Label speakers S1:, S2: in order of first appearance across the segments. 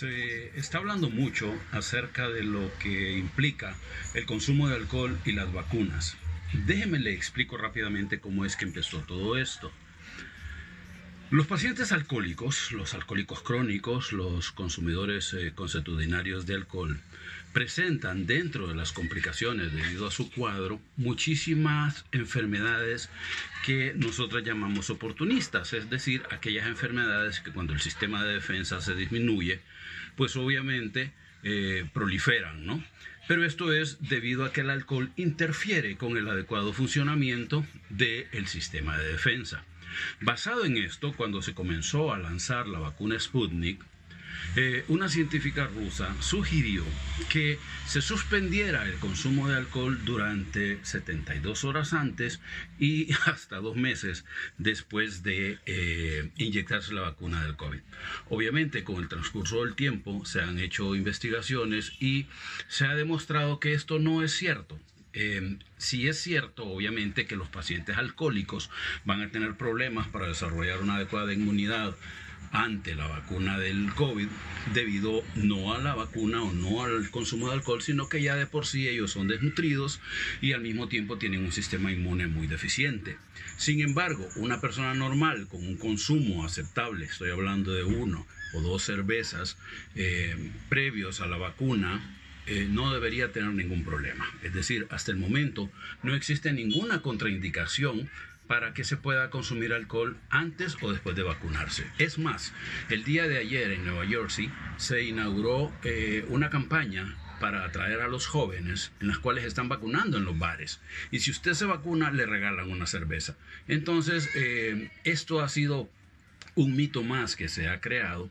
S1: Se está hablando mucho acerca de lo que implica el consumo de alcohol y las vacunas. Déjeme le explico rápidamente cómo es que empezó todo esto. Los pacientes alcohólicos, los alcohólicos crónicos, los consumidores consuetudinarios de alcohol, presentan dentro de las complicaciones debido a su cuadro muchísimas enfermedades que nosotros llamamos oportunistas, es decir, aquellas enfermedades que cuando el sistema de defensa se disminuye, pues obviamente proliferan, ¿no? Pero esto es debido a que el alcohol interfiere con el adecuado funcionamiento del sistema de defensa. Basado en esto, cuando se comenzó a lanzar la vacuna Sputnik, una científica rusa sugirió que se suspendiera el consumo de alcohol durante 72 horas antes y hasta 2 meses después de inyectarse la vacuna del COVID. Obviamente, con el transcurso del tiempo se han hecho investigaciones y se ha demostrado que esto no es cierto. Sí es cierto, obviamente, que los pacientes alcohólicos van a tener problemas para desarrollar una adecuada inmunidad ante la vacuna del COVID, debido no a la vacuna o no al consumo de alcohol, sino que ya de por sí ellos son desnutridos y al mismo tiempo tienen un sistema inmune muy deficiente. Sin embargo, una persona normal con un consumo aceptable, estoy hablando de 1 o 2 cervezas previos a la vacuna, no debería tener ningún problema. Es decir, hasta el momento no existe ninguna contraindicación para que se pueda consumir alcohol antes o después de vacunarse. Es más, el día de ayer en Nueva Jersey se inauguró una campaña para atraer a los jóvenes, en las cuales están vacunando en los bares. Y si usted se vacuna, le regalan una cerveza. Entonces, esto ha sido un mito más que se ha creado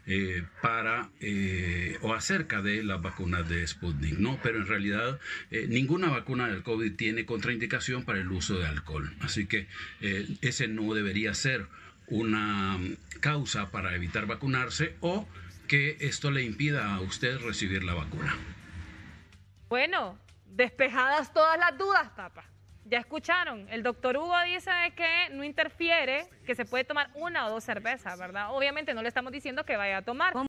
S1: o acerca de las vacunas de Sputnik, ¿no? Pero en realidad ninguna vacuna del COVID tiene contraindicación para el uso de alcohol. Así que ese no debería ser una causa para evitar vacunarse o que esto le impida a usted recibir la vacuna.
S2: Bueno, despejadas todas las dudas, papá. Ya escucharon, el doctor Hugo dice que no interfiere, que se puede tomar 1 o 2 cervezas, ¿verdad? Obviamente no le estamos diciendo que vaya a tomar.